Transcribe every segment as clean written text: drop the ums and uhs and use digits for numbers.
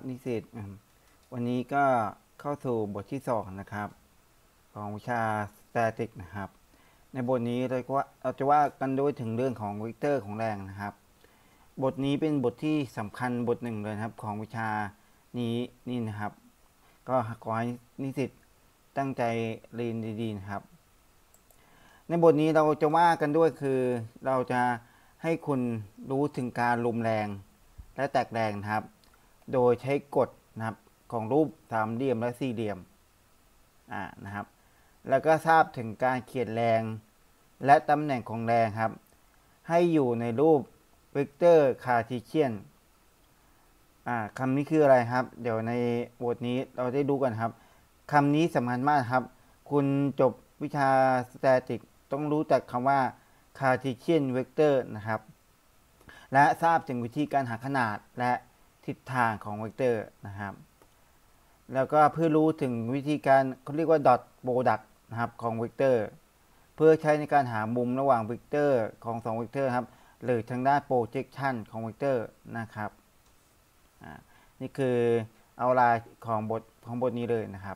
นิสิตวันนี้ก็เข้าสู่บทที่2นะครับของวิชา Static นะครับในบทนี้เราจะว่ากันด้วยถึงเรื่องของเวกเตอร์ของแรงนะครับบทนี้เป็นบทที่สำคัญบทหนึ่งเลยครับของวิชานี่นะครับก็ขอให้นิสิตตั้งใจเรียนดีๆนะครับในบทนี้เราจะว่ากันด้วยคือเราจะให้คุณรู้ถึงการรวมแรงและแตกแรงนะครับโดยใช้กฎนะครับของรูปสามเหลี่ยมและสี่เหลี่ยมนะครับแล้วก็ทราบถึงการเขียนแรงและตำแหน่งของแรงครับให้อยู่ในรูปเวกเตอร์คาร์ทีเชียนคำนี้คืออะไรครับเดี๋ยวในบทนี้เราได้ดูกันครับคำนี้สำคัญมากครับคุณจบวิชาสแตติกต้องรู้จักคำว่าคาร์ทีเชียนเวกเตอร์นะครับและทราบถึงวิธีการหาขนาดและทิศทางของเวกเตอร์นะครับแล้วก็เพื่อรู้ถึงวิธีการเขาเรียกว่าดอทโปรดักต์นะครับของเวกเตอร์เพื่อใช้ในการหามุมระหว่างเวกเตอร์ของ2เวกเตอร์ครับหรือทางด้านโปรเจคชันของเวกเตอร์นะครับนี่คือเอาลายของบทนี้เลยนะครับ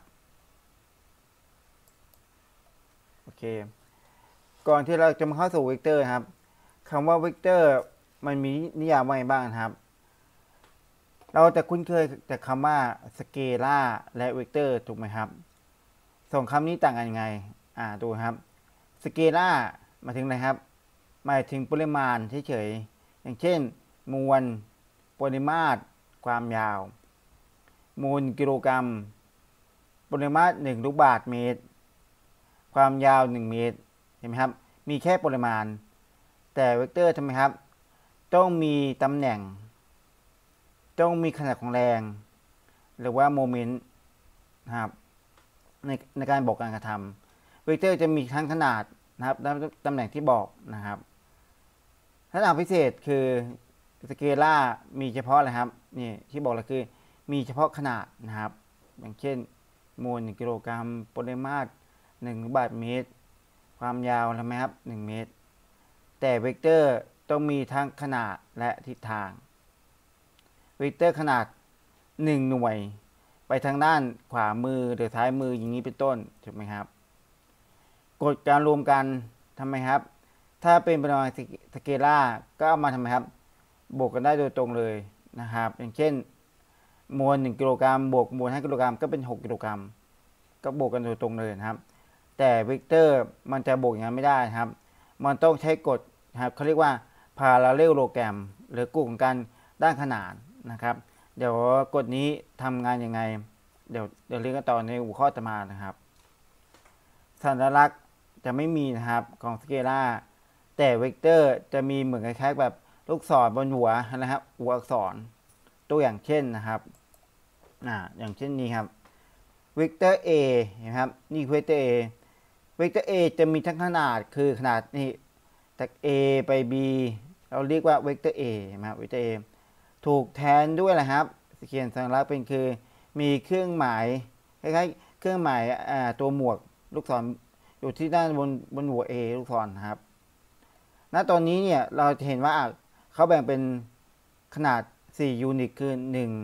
โอเคก่อนที่เราจะมาเข้าสู่เวกเตอร์ครับคำว่าเวกเตอร์มันมีนิยามว่าไงบ้างครับเราจะคุ้นเคยแต่คำว่าสเกลาร์และเวกเตอร์ถูกไหมครับสองคำนี้ต่างกันยังไงดูครับสเกลาร์หมายถึงอะไรครับหมายถึงปริมาณเฉยๆอย่างเช่นมวลปริมาตรความยาวมูลกิโลกรัมปริมาตร1 ลูกบาศก์เมตรความยาว1 เมตรเห็นไหมครับมีแค่ปริมาณแต่เวกเตอร์ทำไมครับต้องมีตำแหน่งต้องมีขนาดของแรงหรือว่าโมเมนต์นะครับในการบอกการกระทำเวกเตอร์จะมีทั้งขนาดนะครับและตำแหน่งที่บอกนะครับขนาดพิเศษคือสเกลาร์มีเฉพาะอะไรครับนี่ที่บอกเลยคือมีเฉพาะขนาดนะครับอย่างเช่นมวล1 กิโลกรัมปริมาตร1 ลูกบาศก์เมตรความยาวใช่ไหมครับ1 เมตรแต่เวกเตอร์ต้องมีทั้งขนาดและทิศทางเวกเตอร์ขนาด1 หน่วยไปทางด้านขวามือหรือซ้ายมืออย่างนี้เป็นต้นถูกไหมครับกฎการรวมกันทำไมครับถ้าเป็นปริมาณสเกลาร์ก็เอามาทำไมครับบวกกันได้โดยตรงเลยนะครับอย่างเช่นมวล1 กิโลกรัมบวกมวล5 กิโลกรัมก็เป็น6 กิโลกรัมก็บวกกันโดยตรงเลยนะครับแต่เวกเตอร์มันจะบวกอย่างนั้นไม่ได้ครับมันต้องใช้กฎครับเขาเรียกว่า parallelogram หรือกลุ่มกันด้านขนานนะครับเดี๋ยวกฎนี้ทำงานยังไงเดี๋ยวเรียนกันต่อในหัวข้อต่อมานะครับสัญลักษณ์จะไม่มีนะครับของสเกลาร์แต่เวกเตอร์จะมีเหมือนคล้ายๆแบบลูกศรบนหัวนะครับหัวอักษรตัวอย่างเช่นนะครับอย่างเช่นนี้ครับเวกเตอร์ A เห็นไหมครับนี่เวกเตอร์ A เวกเตอร์ A จะมีทั้งขนาดคือขนาดนี้จาก A ไป B เราเรียกว่าเวกเตอร์ A เห็นไหมครับเวกเตอร์ A ถูกแทนด้วยอะไรครับเขียนสัญลักษณ์เป็นคือมีเครื่องหมายคล้ายๆเครื่องหมายตัวหมวกลูกศรอยู่ที่ด้านบนหัว A ลูกศรนะครับณตอนนี้เนี่ยเราจะเห็นว่าเขาแบ่งเป็นขนาด4 ยูนิตคือ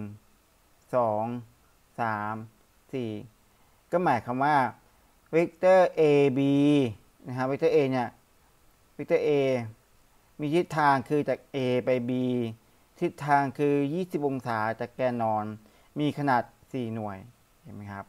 1 2 3 4ก็หมายความว่าเวกเตอร์ AB นะครับเวกเตอร์ A เนี่ยเวกเตอร์ A มีทิศทางคือจาก A ไป B ทิศทางคือ20 องศาจากแกนนอนมีขนาด4 หน่วยเห็นไหมครับ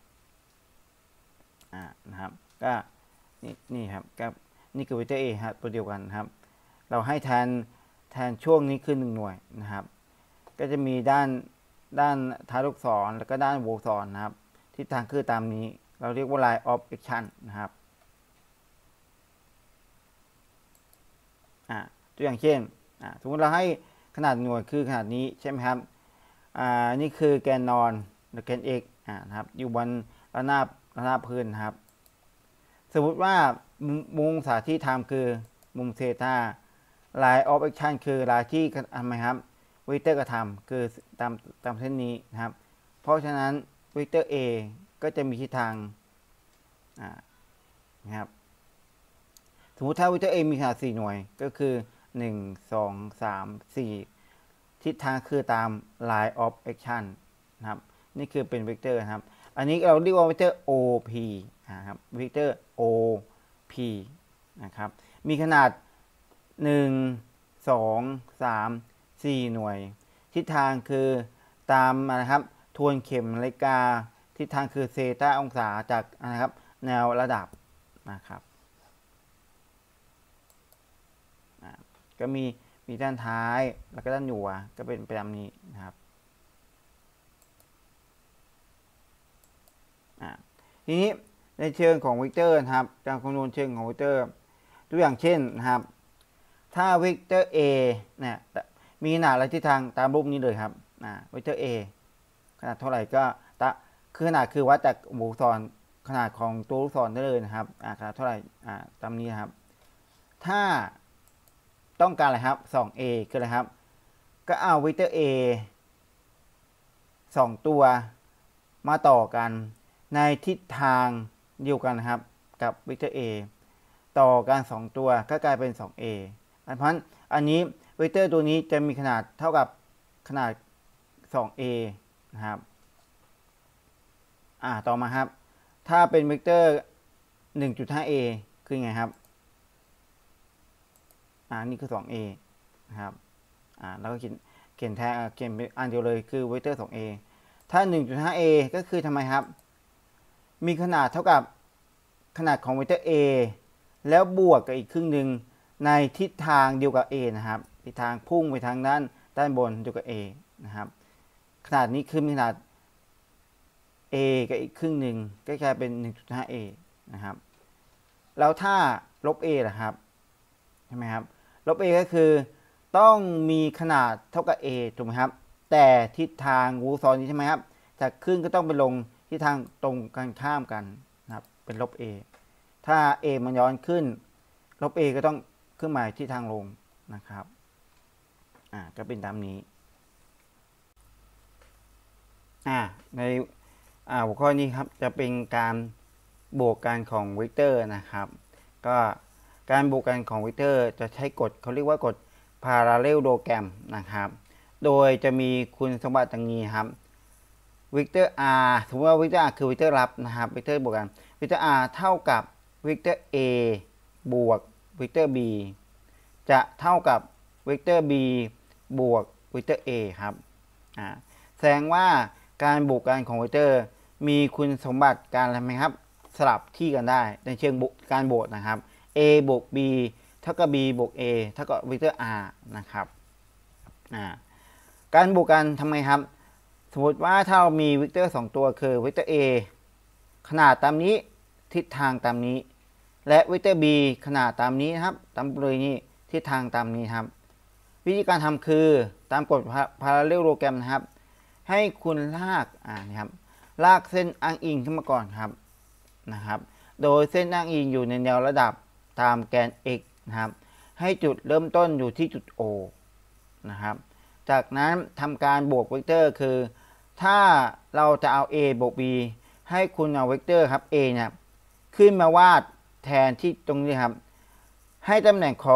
นะครับก็นี่ครับก็นี่คือเวกเตอร์ A ครับตัวเดียวกันครับเราให้แทนช่วงนี้คือ1 หน่วยนะครับก็จะมีด้านท้ายลูกศรแล้วก็ด้านหัวอักษรนะครับทิศทางคือตามนี้เราเรียกว่า line of action นะครับตัวอย่างเช่นสมมติเราให้ขนาดหน่วยคือขนาดนี้ใช่ไหมครับนี่คือแกนนอนหรือแกน x นะครับอยู่บนระนาบพื้นนะครับสมมุติว่ามุมองศาที่ทำคือมุมเซตา line of action คือลายที่ทำไมครับเวกเตอร์กระทำคือตามเส้นนี้นะครับเพราะฉะนั้นเวกเตอร์ A ก็จะมีทิศทางนะครับสมมุติถ้าเวกเตอร์ A มีขนาด4 หน่วยก็คือ1 2 3 4ทิศทางคือตาม line of action นะครับนี่คือเป็นเวกเตอร์นะครับอันนี้เราเรียกว่าเวกเตอร์ OP นะครับเวกเตอร์ OP นะครับมีขนาด1 2 3 4 หน่วยทิศทางคือตามนะครับทวนเข็มนาฬิกาทิศทางคือเซตาองศาจากนะครับแนวระดับนะครับก็มีด้านท้ายแล้วก็ด้านหัวก็เป็นไปตามนี้นะครับทีนี้ในเชิงของเวกเตอร์นะครับการคำนวณเชิงของเวกเตอร์ตัวอย่างเช่นนะครับถ้าเวกเตอร์ A เนี่ยมีขนาดและทิศทางตามรูปนี้เลยครับเวกเตอร์ A ขนาดเท่าไหร่ก็คือขนาดคือวัดจากลูกศรขนาดของตัวลูกศรได้เลยนะครับขนาดเท่าไหร่ตามนี้ครับถ้าต้องการอะไรครับ 2a คืออะไรครับก็เอาเวกเตอร์ a 2 ตัวมาต่อกันในทิศทางเดียวกันนะครับกับเวกเตอร์ a ต่อกัน2 ตัวก็กลายเป็น 2a เพราะฉะนั้นอันนี้เวกเตอร์ตัวนี้จะมีขนาดเท่ากับขนาด 2a นะครับต่อมาครับถ้าเป็นเวกเตอร์ 1.5a คือไงครับนี่คือ 2a นะครับแล้วก็เขียนแทนเขียนเป็นอันเดียวเลยคือเวกเตอร์ 2a ถ้า 1.5a ก็คือทำไมครับมีขนาดเท่ากับขนาดของเวกเตอร์ a แล้วบวกกับอีกครึ่งหนึ่งในทิศทางเดียวกับ a นะครับทิศทางพุ่งไปทางด้านบนเดียวกับ a นะครับขนาดนี้คือขนาด a กับอีกครึ่งหนึ่งก็กลายเป็น 1.5a นะครับแล้วถ้าลบ a ล่ะครับใช่ไหมครับลบ a ก็คือต้องมีขนาดเท่ากับ a ถูกไหมครับแต่ทิศทางวงจรนี้ใช่ไหมครับจากขึ้นก็ต้องไปลงทิศทางตรงกันข้ามกันนะครับเป็นลบ a ถ้า a มันย้อนขึ้นลบ a ก็ต้องขึ้นมาที่ทางลงนะครับก็เป็นตามนี้ในหัวข้อนี้ครับจะเป็นการบวกกันของเวกเตอร์นะครับก็การบวกกันของเวกเตอร์จะใช้กฎเขาเรียกว่ากฎ parallelogram นะครับโดยจะมีคุณสมบัติดังนี้ครับเวกเตอร์ r สมมติว่าเวกเตอร์ r คือเวกเตอร์รับนะครับเวกเตอร์บวกกันเวกเตอร์ r เท่ากับเวกเตอร์ a บวกเวกเตอร์ b จะเท่ากับเวกเตอร์ b บวกเวกเตอร์ a ครับแสดงว่าการบวกกันของเวกเตอร์มีคุณสมบัติการอะไรไหมครับสลับที่กันได้ในเชิงการบวกนะครับ a บวก b เท่ากับ b บวก a เท่ากับเวกเตอร์ r นะครับการบวกกันทำไมครับสมมติว่าถ้าเรามีเวกเตอร์2 ตัวคือเวกเตอร์ a ขนาดตามนี้ทิศทางตามนี้และเวกเตอร์ b ขนาดตามนี้นะครับตามเลยนี่ทิศทางตามนี้ครับวิธีการทำคือตามกฎ parallelogram นะครับให้คุณลากนี่ครับลากเส้นอ้างอิงขึ้นมาก่อนครับโดยเส้นอ้างอิงอยู่ในแนวระดับตามแกน x นะครับให้จุดเริ่มต้นอยู่ที่จุด o นะครับจากนั้นทำการบวกเวกเตอร์คือถ้าเราจะเอา a บวก b ให้คุณเอาเวกเตอร์ครับ a เนี่ยขึ้นมาวาดแทนที่ตรงนี้ครับให้ตำแหน่งของ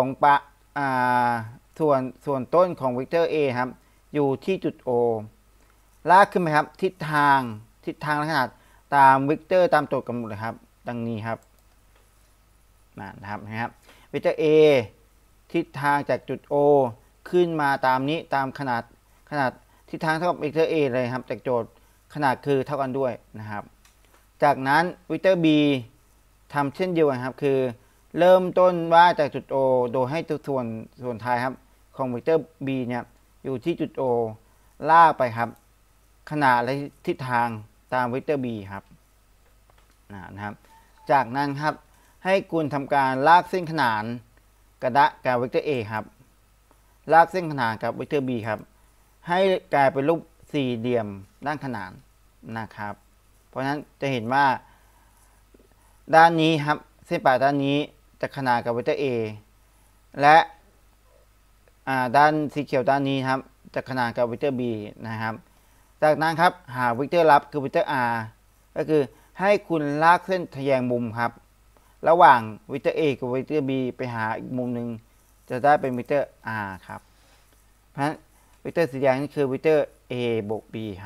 ส่วนต้นของเวกเตอร์ a ครับอยู่ที่จุด o ลากขึ้นไปครับทิศทางและขนาดตามเวกเตอร์ตามโจทย์กำหนดเลยครับดังนี้ครับนะครับเวกเตอร์ a ทิศทางจากจุด o ขึ้นมาตามนี้ตามขนาดทิศทางเท่ากับเวกเตอร์ a เลยครับจากโจทย์ขนาดคือเท่ากันด้วยนะครับจากนั้นเวกเตอร์ b ทำเช่นเดียวกันครับคือเริ่มต้นว่าจากจุด o โดยให้ส่วนท้ายครับของเวกเตอร์ b เนี่ยอยู่ที่จุด o ลากไปครับขนาดและทิศทางตามเวกเตอร์ b ครับนะครับจากนั้นครับให้คุณทำการลากเส้นขนานกับเวกเตอร์ a ครับลากเส้นขนานกับเวกเตอร์ b ครับให้กลายเป็นรูปสี่เหลี่ยมด้านขนานนะครับเพราะฉะนั้นจะเห็นว่าด้านนี้ครับเส้นปลายด้านนี้จะขนานกับเวกเตอร์ a และด้านสีเขียวด้านนี้ครับจะขนานกับเวกเตอร์ b นะครับจากนั้นครับหาเวกเตอร์รับคือเวกเตอร์ r ก็คือให้คุณลากเส้นทะแยงมุมครับระหว่างเวกเตอร์ a กับเวกเตอร์ b ไปหาอีกมุมหนึ่งจะได้เป็นเวกเตอร์ r ครับเพราะฉะนั้นเวกเตอร์สีแดงนี่คือเวกเตอร์ a บวก b ครับ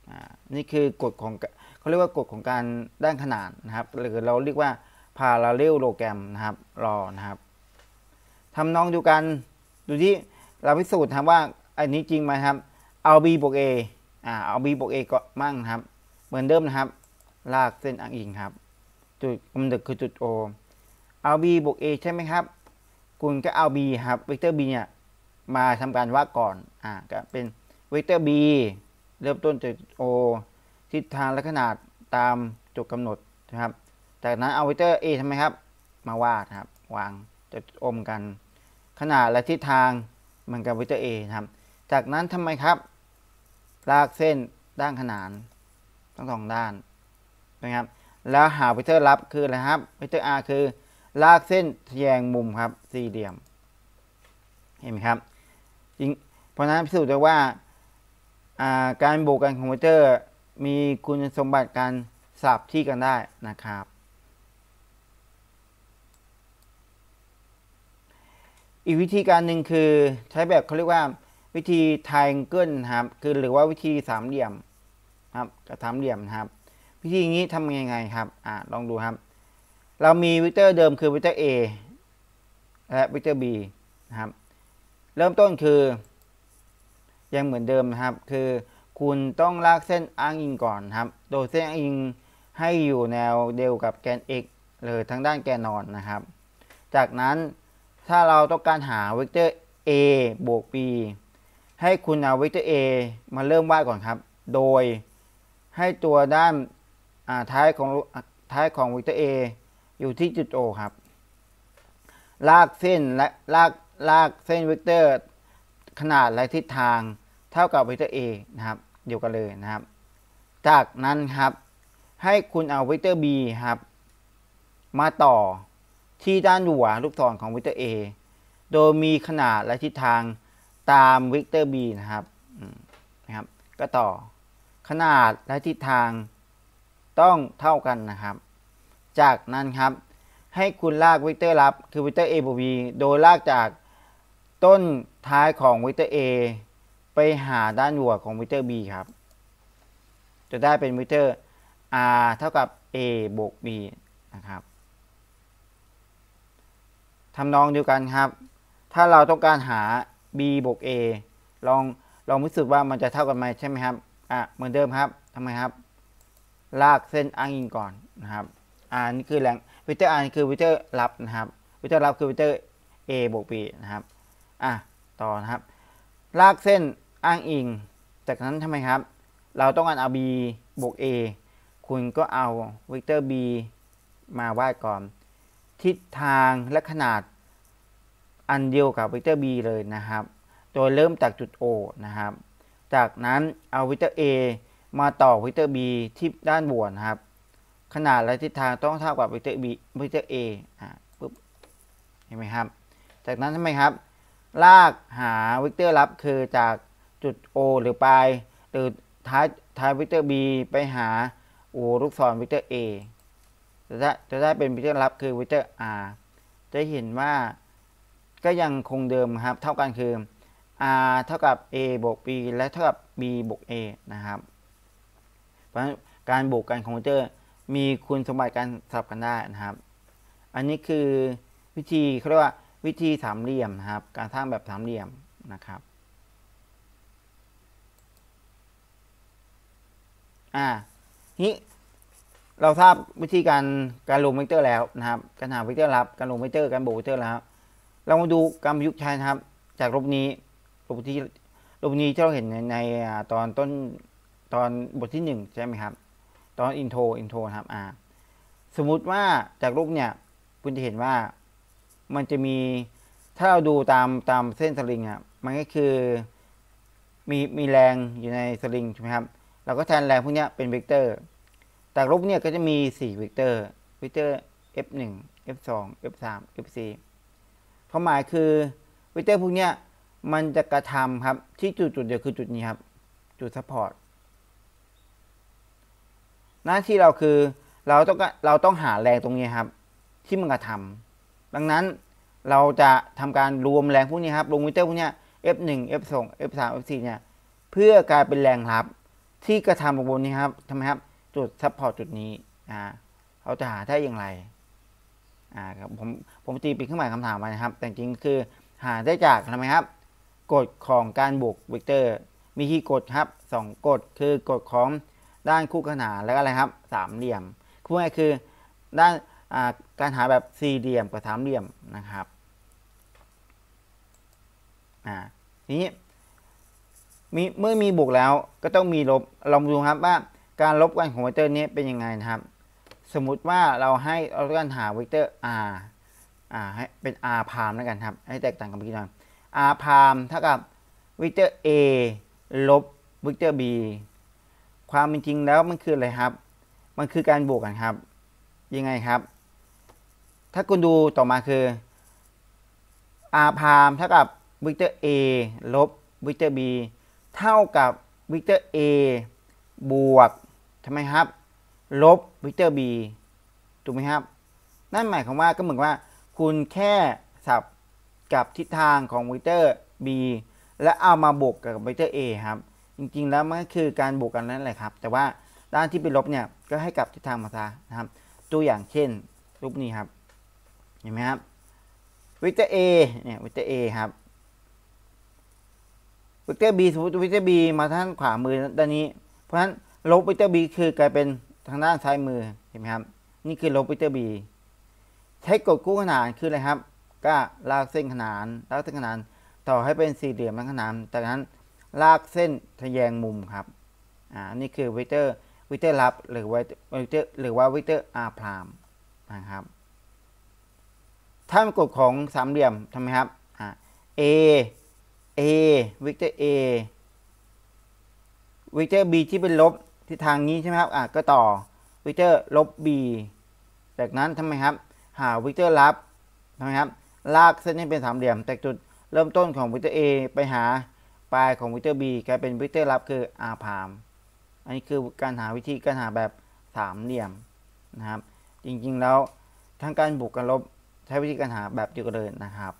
นี่คือกฎของเขาเรียกว่ากฎของการด้านขนานนะครับหรือเราเรียกว่า parallelogram นะครับรอนะครับทำนองเดียวกันดูที่เราพิสูจน์ครับว่าอันนี้จริงไหมครับเอา b บวก a เอา b บวก a ก็มั่งครับเหมือนเดิมนะครับลากเส้นอ้างอิงครับจุดกำเนิดคือจุด o เอา b บวก a ใช่ไหมครับคุณก็เอา b ครับเวกเตอร์ b เนี่ยมาทำการวาดก่อนก็เป็นเวกเตอร์ b เริ่มต้นจาก o ทิศทางและขนาดตามจุดกำหนดนะครับจากนั้นเอาเวกเตอร์ a ทำไมครับมาวาดครับวางจะอมกันขนาดและทิศทางเหมือนกับเวกเตอร์ a นะครับจากนั้นทำไมครับลากเส้นด้านขนานทั้งสองด้านนะครับแล้วหาเวกเตอร์ลับคืออะไรครับเวกเตอร์ r คือลากเส้นทะแยงมุมครับสี่เหลี่ยมเห็นไหมครับจริงเพราะนั้นพิสูจน์ได้ว่าการบวกกันของเวกเตอร์มีคุณสมบัติการสลับที่กันได้นะครับอีกวิธีการหนึ่งคือใช้แบบเขาเรียกว่าวิธี triangle ครับคือหรือว่าวิธีสามเหลี่ยมครับกับสามเหลี่ยมนะครับวิธีนี้ทำยังไงครับลองดูครับเรามีเวกเตอร์เดิมคือเวกเตอร์ a และเวกเตอร์ b นะครับเริ่มต้นคือยังเหมือนเดิมนะครับคือคุณต้องลากเส้นอ้างอิงก่อนครับโดยเส้นอ้างอิงให้อยู่แนวเดียวกับแกน x เลยทั้งด้านแกนนอนนะครับจากนั้นถ้าเราต้องการหาเวกเตอร์ a บวก b ให้คุณเอาเวกเตอร์ a มาเริ่มวาดก่อนครับโดยให้ตัวด้านท้ายของเวกเตอร์ a อยู่ที่จุด o ครับลากเส้นและลากเส้นเวกเตอร์ขนาดและทิศทางเท่ากับเวกเตอร์ a นะครับเดียวกันเลยนะครับจากนั้นครับให้คุณเอาเวกเตอร์ b ครับมาต่อที่ด้านหัวลูกศรของเวกเตอร์ a โดยมีขนาดและทิศทางตามเวกเตอร์ b นะครับก็ต่อขนาดและทิศทางต้องเท่ากันนะครับจากนั้นครับให้คุณลากเวกเตอร์ลับคือเวกเตอร์ a บวก b โดยลากจากต้นท้ายของเวกเตอร์ a ไปหาด้านหัวของเวกเตอร์ b ครับจะได้เป็นเวกเตอร์ r เท่ากับ a บวก b นะครับทำนองเดียวกันครับถ้าเราต้องการหา b บวก a ลองพิสูจน์ว่ามันจะเท่ากันไหมใช่ไหมครับเหมือนเดิมครับทำไมครับลากเส้นอ้างอิงก่อนนะครับนี่คือแหล่งเวกเตอร์ r นี่คือเวกเตอร์ลับนะครับเวกเตอร์ลับคือเวกเตอร์ a บวก b นะครับต่อนะครับลากเส้นอ้างอิงจากนั้นทำไมครับเราต้องการเอา b บวก a คุณก็เอาเวกเตอร์ b มาวาดก่อนทิศทางและขนาดอันเดียวกับเวกเตอร์ b เลยนะครับโดยเริ่มจากจุด o นะครับจากนั้นเอาเวกเตอร์ a มาต่อเวกเตอร์ b ที่ด้านบนนะครับขนาดและทิศทางต้องเท่ากับเวกเตอร์ b เวกเตอร์ a ปุ๊บเห็นไหมครับจากนั้นทำไมครับลากหาเวกเตอร์ลับคือจากจุด o หรือปลายหรือท้ายเวกเตอร์ b ไปหาลูกศรเวกเตอร์ a จะได้เป็นเวกเตอร์ลับคือเวกเตอร์ r จะเห็นว่าก็ยังคงเดิมครับเท่ากันคือ r เท่ากับ a บวก b และเท่ากับ b บวก a นะครับเพราะฉะนั้นการบวกกันของเวกเตอร์มีคุณสมบัติการสลับกันได้นะครับอันนี้คือวิธีเขาเรียกว่าวิธีสามเหลี่ยมนะครับการสร้างแบบสามเหลี่ยมนะครับนี้เราทราบวิธีการลงเวกเตอร์แล้วนะครับการหาเวกเตอร์ลับการลงเวกเตอร์การบวกเวกเตอร์แล้วเรามาดูการประยุกต์ใช้นะครับจากรูปนี้ที่เราเห็นในตอนต้นตอนบทที่1ใช่ไหมครับตอนอินโทรนะครับสมมุติว่าจากรูปเนี่ยคุณจะเห็นว่ามันจะมีถ้าเราดูตามเส้นสลิงมันก็คือมีแรงอยู่ในสลิงใช่ไหมครับเราก็แทนแรงพวกนี้เป็นเวกเตอร์จากรูปเนี่ยก็จะมี4เวกเตอร์f1 f2 f3 f4 ความหมายคือเวกเตอร์พวกนี้มันจะกระทำครับที่จุดเดียวคือจุดนี้ครับจุดซัพพอร์ตหน้าที่เราคือเราต้องหาแรงตรงนี้ครับที่มันกระทำดังนั้นเราจะทำการรวมแรงพวกนี้ครับลงเวกเตอร์พวกนี้f1 f2 f3 f4 เนี่ยเพื่อกลายเป็นแรงรับที่กระทำลงบนนี้ครับทำไมครับจุดซัพพอร์ตจุดนี้เราจะหาได้อย่างไรครับผมตีเป็นเครื่องหมายคำถามมานะครับแต่จริงคือหาได้จากทำไมครับกฎของการบวกเวกเตอร์มีกี่กฎครับ2กฎคือกฎของด้านคู่ขนานและอะไรครับสามเหลี่ยมคู่ง่ายคือด้านการหาแบบสี่เหลี่ยมกับสามเหลี่ยมนะครับทีนี้เมื่อมีบวกแล้วก็ต้องมีลบลองดูครับว่าการลบกันของเวกเตอร์นี้เป็นยังไงนะครับสมมุติว่าเราต้องการหาเวกเตอร์ r ให้เป็น r พามแล้วกันครับให้แตกต่างกันไปหน่อย r พามเท่ากับเวกเตอร์ a ลบเวกเตอร์ b ความเป็นจริงแล้วมันคืออะไรครับมันคือการบวกกันครับยังไงครับถ้าคุณดูต่อมาคือ r พามเท่ากับเวกเตอร์ a ลบเวกเตอร์ b เท่ากับเวกเตอร์ a บวกทำไมครับลบเวกเตอร์ b ถูกไหมครับนั่นหมายความว่าก็เหมือนว่าคุณแค่สับกับทิศทางของเวกเตอร์ b และเอามาบวกกับเวกเตอร์ a ครับจริงๆแล้วมันก็คือการบวกกันนั่นแหละครับแต่ว่าด้านที่เป็นลบเนี่ยก็ให้กลับทิศทางมาซะนะครับตัวอย่างเช่นรูปนี้ครับเห็นไหมครับเวกเตอร์ a เนี่ยเวกเตอร์ a ครับเวกเตอร์ b สมมติเวกเตอร์ b มาทางขวามือด้านนี้เพราะฉะนั้นลบเวกเตอร์ b คือกลายเป็นทางด้านซ้ายมือเห็นไหมครับนี่คือลบเวกเตอร์ b ใช้กฎคู่ขนานคืออะไรครับก็ลากเส้นขนานต่อให้เป็นสี่เหลี่ยมทั้งขนานจากนั้นลากเส้นทะแยงมุมครับนี่คือเวกเตอร์ลับหรือว่าเวกเตอร์ r พรามนะครับถ้าเป็นกฎของสามเหลี่ยมทำไมครับa เวกเตอร์ a เวกเตอร์ b ที่เป็นลบที่ทางนี้ใช่ไหมครับก็ต่อเวกเตอร์ลบ b จากนั้นทำไมครับหาเวกเตอร์ลับทำไมครับลากเส้นให้เป็นสามเหลี่ยมจากจุดเริ่มต้นของเวกเตอร์ a ไปหาปลายของเวกเตอร์ b กลายเป็นเวกเตอร์ลับคือ r พามอันนี้คือการหาวิธีการหาแบบสามเหลี่ยมนะครับจริงๆแล้วทั้งการบวกกันลบใช้วิธีการหาแบบเดียวกันเลยนะครับ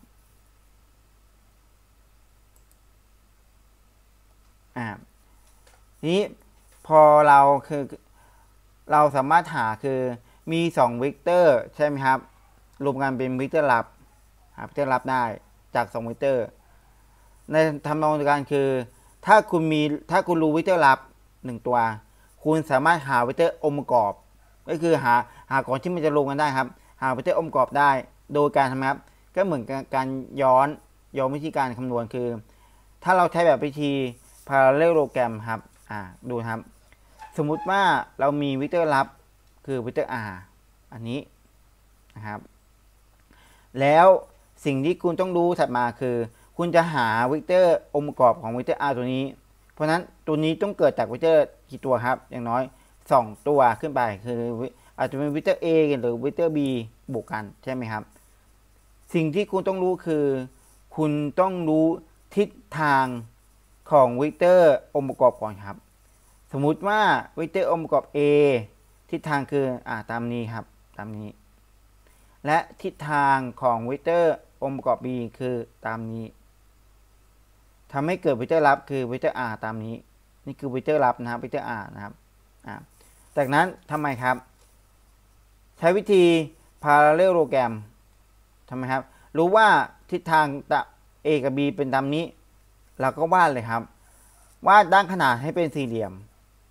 ทีนี้พอเราสามารถหาคือมี2เวกเตอร์ใช่ไหมครับรวมกันเป็นเวกเตอร์ลับหาเวกเตอร์ลับได้จาก2เวกเตอร์ในทำนองเดียวกันคือถ้าคุณรู้เวกเตอร์ลับ1ตัวคุณสามารถหาเวกเตอร์องค์ประกอบก็คือหาก่อนที่มันจะรวมกันได้ครับหาเวกเตอร์องค์ประกอบได้โดยการทำครับก็เหมือนการย้อนวิธีการคำนวณคือถ้าเราใช้แบบวิธี parallelogram ครับดูครับสมมุติว่าเรามีเวกเตอร์ลับคือเวกเตอร์ r อันนี้นะครับแล้วสิ่งที่คุณต้องรู้ถัดมาคือคุณจะหาเวกเตอร์องค์ประกอบของเวกเตอร์ r ตัวนี้เพราะนั้นตัวนี้ต้องเกิดจากเวกเตอร์กี่ตัวครับอย่างน้อย2ตัวขึ้นไปคืออาจจะเป็นเวกเตอร์ a หรือเวกเตอร์ b บวกกันใช่ไหมครับสิ่งที่คุณต้องรู้คือคุณต้องรู้ทิศทางของเวกเตอร์องค์ประกอบก่อนครับสมมุติว่าเวกเตอร์องค์ประกอบ a ทิศทางคือตามนี้ครับตามนี้และทิศทางของเวกเตอร์องค์ประกอบ b คือตามนี้ทำให้เกิดเวกเตอร์ลับคือเวกเตอร์ r ตามนี้นี่คือเวกเตอร์ลับนะครับเวกเตอร์ r นะครับจากนั้นทำไมครับใช้วิธี parallelogram ทำไมครับรู้ว่าทิศทาง a กับ b เป็นตามนี้เราก็วาดเลยครับวาดด้านขนานให้เป็นสี่เหลี่ยม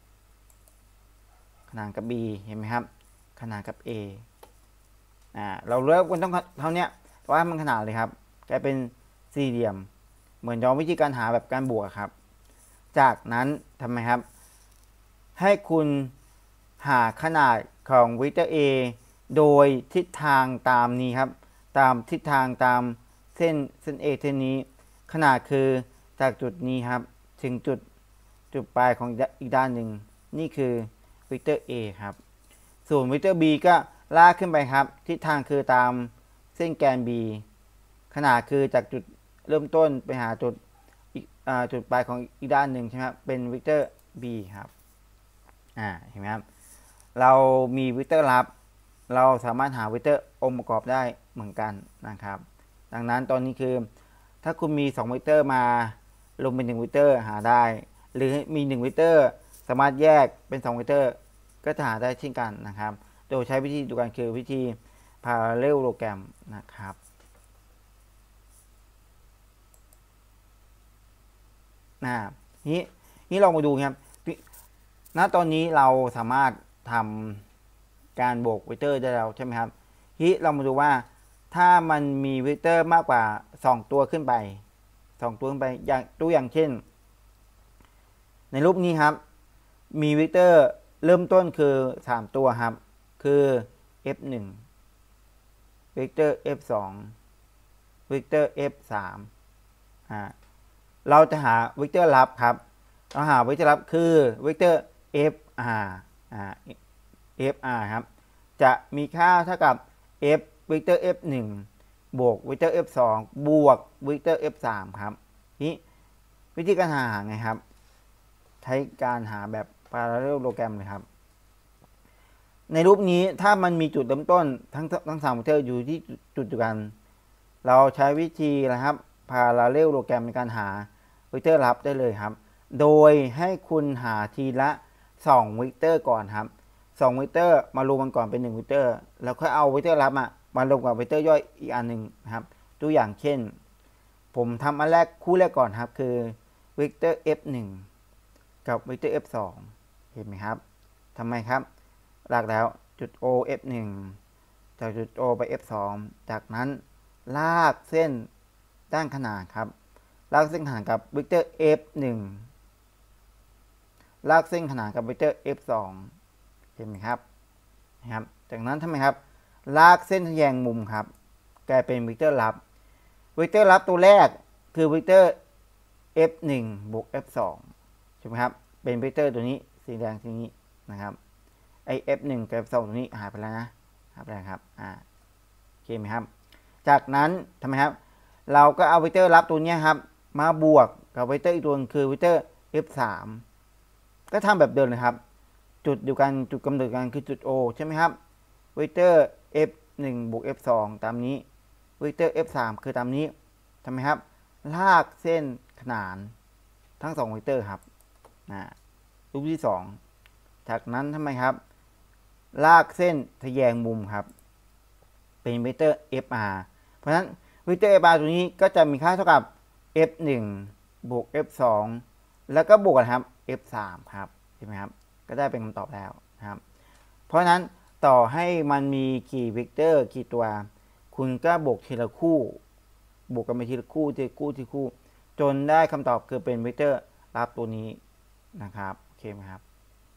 ขนานกับ b เห็นไหมครับขนานกับ a เราเลือกมันต้องเท่านี้ว่ามันขนานเลยครับกลายเป็นสี่เหลี่ยมเหมือนย้อนวิธีการหาแบบการบวกครับจากนั้นทำไมครับให้คุณหาขนาดของเวกเตอร์ a โดยทิศทางตามนี้ครับตามทิศทางตามเส้น a เส้นนี้ขนาดคือจากจุดนี้ครับถึงจุดปลายของอีกด้านหนึ่งนี่คือเวกเตอร์ a ครับส่วนเวกเตอร์ b ก็ลากขึ้นไปครับทิศทางคือตามเส้นแกน b ขนาดคือจากจุดเริ่มต้นไปหาจุดปลายของอีกด้านหนึ่งใช่ไหมครับเป็นเวกเตอร์ b ครับเห็นไหมครับเรามีเวกเตอร์ลับเราสามารถหาเวกเตอร์องค์ประกอบได้เหมือนกันนะครับดังนั้นตอนนี้คือถ้าคุณมี2เวกเตอร์มารวมเป็น1เวกเตอร์หาได้หรือมี1เวกเตอร์สามารถแยกเป็น2เวกเตอร์ก็จะหาได้เช่นกันนะครับโดยใช้วิธีเดียวกันคือวิธี parallelogram นะครับนี้ลองมาดูครับณตอนนี้เราสามารถทำการบวกเวกเตอร์ได้แล้วใช่ไหมครับทีนี้เรามาดูว่าถ้ามันมีเวกเตอร์มากกว่า2ตัวขึ้นไปอย่างตัวอย่างเช่นในรูปนี้ครับมีเวกเตอร์เริ่มต้นคือ3ตัวครับคือ f1 เวกเตอร์ f2 เวกเตอร์ f3 เราจะหาเวกเตอร์ลับครับเราหาเวกเตอร์ลับคือเวกเตอร์ fr ครับจะมีค่าเท่ากับ f เวกเตอร์ f1 บวกเวกเตอร์ f2 บวกเวกเตอร์ f3 ครับนี้วิธีการหาไงครับใช้การหาแบบ parallelogram เลยครับในรูปนี้ถ้ามันมีจุดเริ่มต้นทั้ง3เวกเตอร์อยู่ที่จุดเดียวกันเราใช้วิธีนะครับ parallelogram ในการหาเวกเตอร์ลับได้เลยครับโดยให้คุณหาทีละ2เวกเตอร์ก่อนครับ2เวกเตอร์มารวมกันก่อนเป็น1เวกเตอร์แล้วค่อยเอาเวกเตอร์ลับมารวมกับเวกเตอร์ย่อยอีกอันหนึ่งนะครับตัวอย่างเช่นผมทำอันแรกคู่แรกก่อนครับคือเวกเตอร์ f1 กับเวกเตอร์ f2 เห็นไหมครับทำไมครับหลักแล้วจุด o f1 จากจุด o ไป f2 จากนั้นลากเส้นด้านขนานครับลากเส้นขนานกับเวกเตอร์ f1 ลากเส้นขนานกับเวกเตอร์ f2 เห็นไหมครับจากนั้นทำไมครับลากเส้นทะแยงมุมครับกลายเป็นเวกเตอร์ลับตัวแรกคือเวกเตอร์ f1 บวก f2 ใช่ไหมครับเป็นเวกเตอร์ตัวนี้สีแดงทีนี้นะครับไอ f1 กับ f2 ตัวนี้หายไปแล้วนะหายไปแล้วครับโอเคไหมครับจากนั้นทำไมครับเราก็เอาเวกเตอร์ลับตัวนี้ครับมาบวกกับเวกเตอร์อีกตัวคือเวกเตอร์ f3 ก็ทำแบบเดิมเลยครับจุดเดียวกันจุดกำเนิดกันคือจุด O ใช่ไหมครับเวกเตอร์ f1 บวก f2 ตามนี้เวกเตอร์ f3 คือตามนี้ทำไมครับลากเส้นขนานทั้ง2เวกเตอร์ครับรูปที่2จากนั้นทำไมครับลากเส้นทะแยงมุมครับเป็นเวกเตอร์ fr เพราะฉะนั้นเวกเตอร์ fr ตัวนี้ก็จะมีค่าเท่ากับ f1 บวก f2 แล้วก็บวกกันครับ f3 ครับใช่ไหมครับก็ได้เป็นคำตอบแล้วนะครับเพราะฉะนั้นต่อให้มันมีกี่เวกเตอร์กี่ตัวคุณก็บวกทีละคู่บวกกันไปทีละคู่จนได้คำตอบคือเป็นเวกเตอร์ลับตัวนี้นะครับโอเคไหมครับ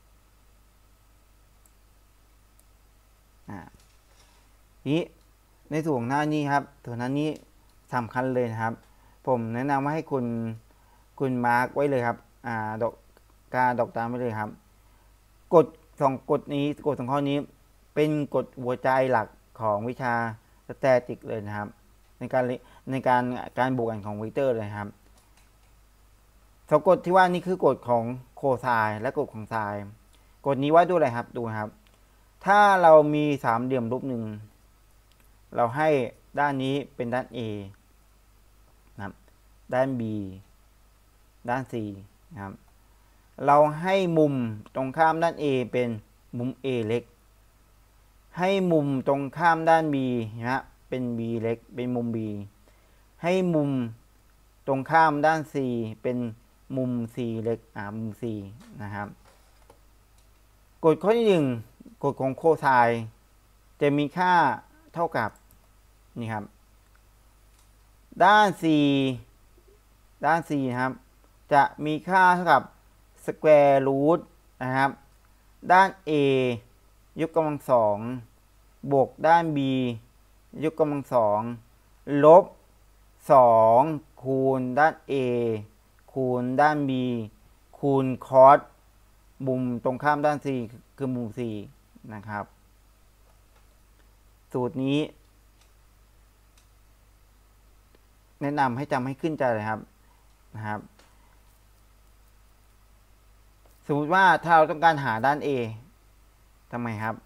นี้ในส่วนหน้านี้ครับส่วนหน้านี้สำคัญเลยนะครับผมแนะนำว่าให้คุณมาร์กไว้เลยครับดอกตามไว้เลยครับกฎ2ข้อนี้เป็นกฎหัวใจหลักของวิชาสแตติกเลยนะครับในการบวกกันของเวกเตอร์เลยครับ2กฎที่ว่านี่คือกฎของโคไซน์และกฎของไซน์กฎนี้ว่าด้วยอะไรครับดูครับถ้าเรามีสามเหลี่ยมรูปหนึ่งเราให้ด้านนี้เป็นด้าน A นะครับด้าน B ด้าน C นะครับเราให้มุมตรงข้ามด้าน A เป็นมุม A เล็กให้มุมตรงข้ามด้าน B นะเป็น B เล็กเป็นมุม B ให้มุมตรงข้ามด้าน C เป็นมุม C เล็กมุม C นะครับกฎข้อที่1กฎของโคไซน์จะมีค่าเท่ากับนี่ครับด้าน C นะครับจะมีค่าเท่ากับสแควร์รูทนะครับด้าน A ยกกำลัง2บวกด้าน B ยกกำลัง2ลบ2คูณด้าน A คูณด้าน B คูณคอสมุมตรงข้ามด้าน C คือมุม C นะครับสูตรนี้แนะนำให้จำให้ขึ้นใจเลยครับสมมติว่าถ้าเราต้องการหาด้าน A ทำไมครับ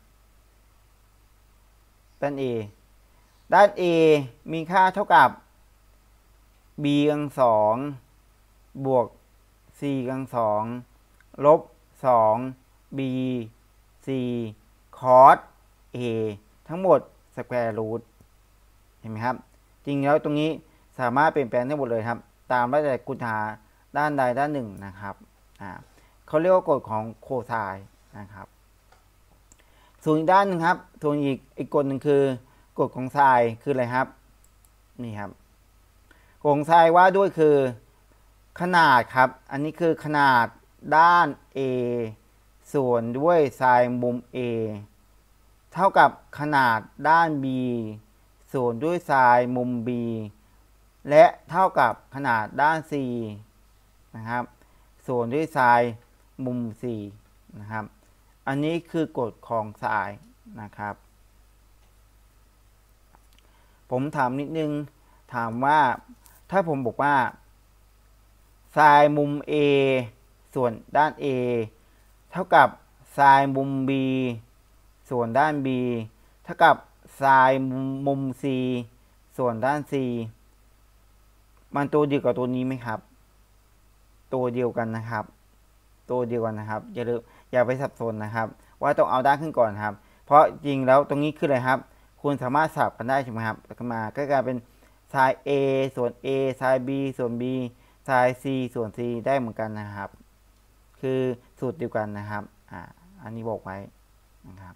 ด้าน A มีค่าเท่ากับ b กำลัง2บวก c กำลัง2ลบ 2 b c cos a ทั้งหมดสแควร์รูทเห็นไหมครับจริงแล้วตรงนี้สามารถเปลี่ยนแปลงได้หมดเลยครับตามแล้วแต่คุณหาด้านใดด้านหนึ่งนะครับเขาเรียกว่ากฎของโคไซน์นะครับส่วนอีกด้านนึงครับส่วนอีกกฎหนึ่งคือกฎของไซน์คืออะไรครับนี่ครับกฎของไซน์ว่าด้วยคือขนาดครับอันนี้คือขนาดด้าน a ส่วนด้วยไซน์มุม a เท่ากับขนาดด้าน b ส่วนด้วยไซน์มุม b และเท่ากับขนาดด้าน c นะครับส่วนด้วยไซน์มุม c นะครับอันนี้คือกฎของไซน์นะครับผมถามนิดนึงถามว่าถ้าผมบอกว่าไซน์มุม a ส่วนด้าน a เท่ากับไซน์มุม b ส่วนด้าน b เท่ากับไซน์มุม c ส่วนด้าน c มันตัวเดียวกับตัวนี้ไหมครับตัวเดียวกันนะครับตัวเดียวกันนะครับอย่าไปสับสนนะครับว่าต้องเอาด้านขึ้นก่อนครับเพราะจริงแล้วตรงนี้คืออะไรครับคุณสามารถสลับกันได้ใช่ไหมครับมาก็กลายเป็นไซน์ a ส่วน a ไซน์ b ส่วน b ไซน์ c ส่วน c ได้เหมือนกันนะครับคือสูตรเดียวกันนะครับอันนี้บอกไว้นะครับ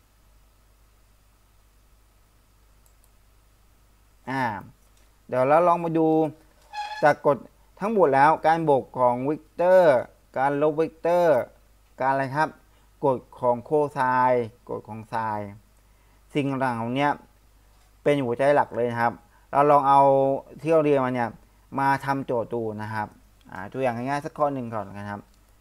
เดี๋ยวเราลองมาดูจากกฎทั้งหมดแล้วการบวกของเวกเตอร์การลบเวกเตอร์การอะไรครับกฎของโคไซน์กฎของไซน์สิ่งต่างๆเหล่านี้เป็นหัวใจหลักเลยนะครับเราลองเอาที่เราเรียนมาเนี่ยมาทำโจทย์ดูนะครับตัวอย่างง่ายๆสักข้อหนึ่งก่อนนะครับ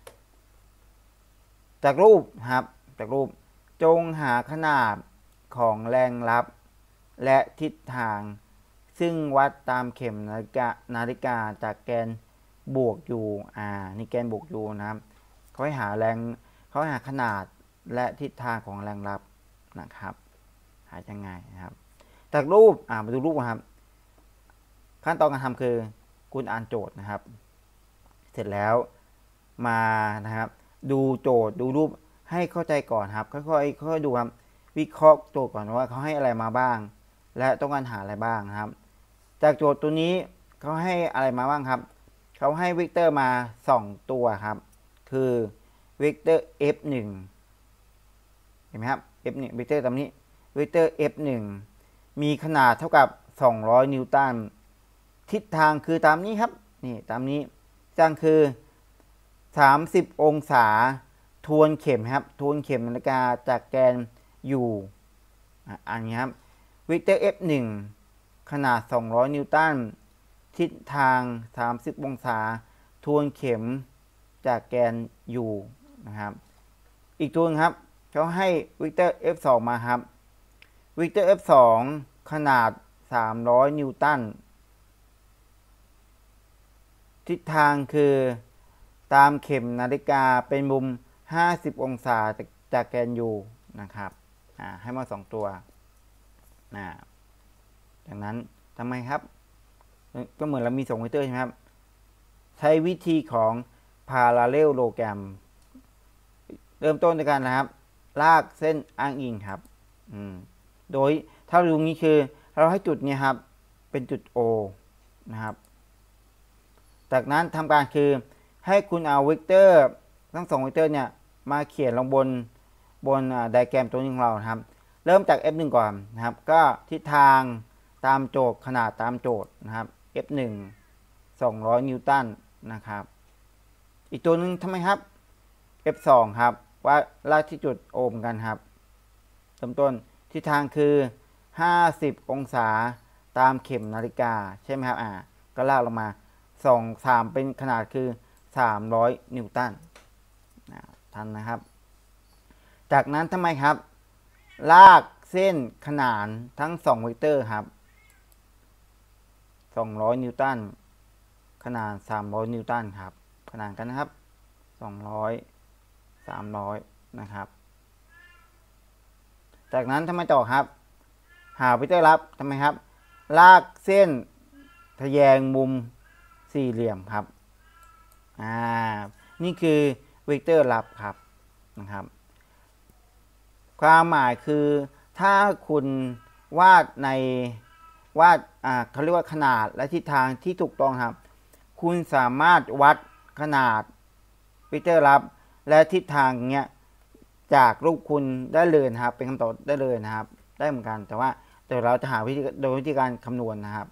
จากรูปครับจากรูปจงหาขนาดของแรงรับและทิศทางซึ่งวัดตามเข็มนาฬิกาจากแกนบวกอยู่นี่แกนบวกอยู่นะครับเขาให้หาขนาดและทิศทางของแรงรับนะครับหายังไงนะครับจากรูปมาดูรูปครับขั้นตอนการทำคือคุณอ่านโจทย์นะครับเสร็จแล้วมานะครับดูโจทย์ดูรูปให้เข้าใจก่อนครับค่อยๆดูครับวิเคราะห์โจทย์ก่อนว่าเขาให้อะไรมาบ้างและต้องการหาอะไรบ้างนะครับจากโจทย์ตัวนี้เขาให้อะไรมาบ้างครับเขาให้เวกเตอร์มา2ตัวครับคือเวกเตอร์ f1 เห็นไหมครับ f1 เวกเตอร์ตามนี้เวกเตอร์ f1 มีขนาดเท่ากับ200นิวตันทิศทางคือตามนี้ครับนี่ตามนี้จังคือ30องศาทวนเข็มครับทวนเข็มนาฬิกาจากแกนอยู่อันนี้ครับเวกเตอร์ f1 ขนาด200นิวตันทิศทาง30องศาทวนเข็มจากแกนอยู่นะครับอีกตัวนึงครับเขาให้เวกเตอร์ f2 มาครับเวกเตอร์ f2 ขนาด300นิวตันทิศทางคือตามเข็มนาฬิกาเป็นมุม50องศาจากแกนอยู่นะครับให้มา2ตัวจากนั้นทำไมครับก็เหมือนเรามี2เวกเตอร์ใช่ไหมครับใช้วิธีของ parallelogram เริ่มต้นในการนะครับลากเส้นอ้างอิงครับโดยถ้าดูนี้คือเราให้จุดนี้ครับเป็นจุด O นะครับจากนั้นทำการคือให้คุณเอาเวกเตอร์ทั้ง2เวกเตอร์เนี่ยมาเขียนลงบนไดอะแกรมตัวนี้ของเราครับเริ่มจาก f1 ก่อนนะครับก็ทิศทางตามโจทย์ขนาดตามโจทย์นะครับ f1 200นิวตันนะครับอีกตัวหนึ่งทำไมครับ f2 ครับว่าลากที่จุด O เหมือนกันครับเริ่มต้นทิศทางคือ50องศาตามเข็มนาฬิกาใช่ไหมครับก็ลากลงมา3เป็นขนาดคือ300นิวตันทันนะครับจากนั้นทำไมครับลากเส้นขนานทั้ง2เวกเตอร์ครับ200นิวตันขนาด300นิวตันครับขนานกันนะครับ200 300นะครับจากนั้นทำไมต่อครับหาเวกเตอร์รับทำไมครับลากเส้นทะแยงมุมสี่เหลี่ยมครับนี่คือเววกเตอร์ลับครับนะครับความหมายคือถ้าคุณวาดในเขาเรียกว่าขนาดและทิศทางที่ถูกต้องครับคุณสามารถวัดขนาดเวกเตอร์ลับและทิศทางเงี้ยจากรูปคุณได้เลยนะครับเป็นคำตอบได้เลยนะครับได้เหมือนกันแต่ว่าเดี๋ยวเราจะหาวิธีการคำนวณนะครับ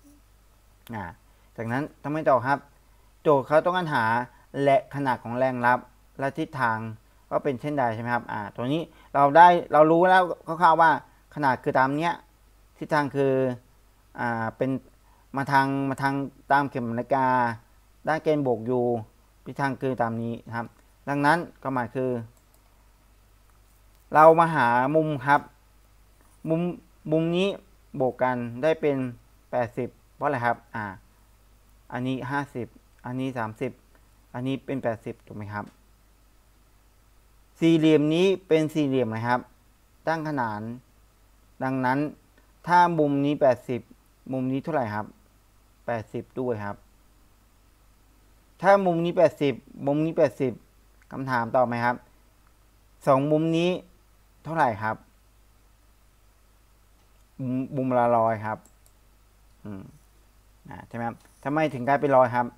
จากนั้นทำไมต่อครับโจทย์เขาต้องการหาและขนาดของแรงรับและทิศทางก็เป็นเช่นใดใช่ไหมครับตัวนี้เรารู้แล้วคร่าวๆว่าขนาดคือตามเนี้ยทิศทางคือเป็นมาทางตามเข็มนาฬิกาด้านเกณฑ์บวกอยู่ทิศทางคือตามนี้นะครับดังนั้นก็หมายคือเรามาหามุมครับมุมนี้บวกกันได้เป็น80เพราะอะไรครับอันนี้50อันนี้30อันนี้เป็น80ถูกไหมครับสี่เหลี่ยมนี้เป็นสี่เหลี่ยมนะครับตั้งขนานดังนั้นถ้ามุมนี้80มุมนี้เท่าไหร่ครับ80ด้วยครับถ้ามุมนี้80มุมนี้80คำถามต่อไหมครับ2มุมนี้เท่าไหร่ครับมุมละ100ครับใช่ไหมครับทำไมถึงกลายเป็น100ครับ